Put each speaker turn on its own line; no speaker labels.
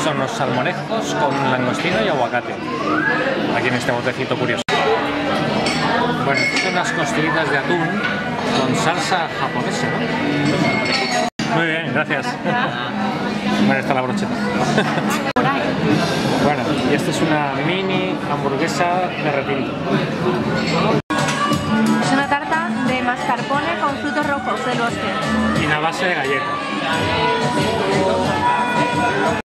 son los salmonejos con langostino y aguacate. Aquí en este botecito curioso. Bueno, estas son las costillitas de atún con salsa japonesa, ¿no? Muy bien, gracias. Bueno, está la brocheta. Bueno, y esta es una mini hamburguesa de repinto.
Es una tarta de mascarpone con frutos rojos del bosque.
Y una base de galleta.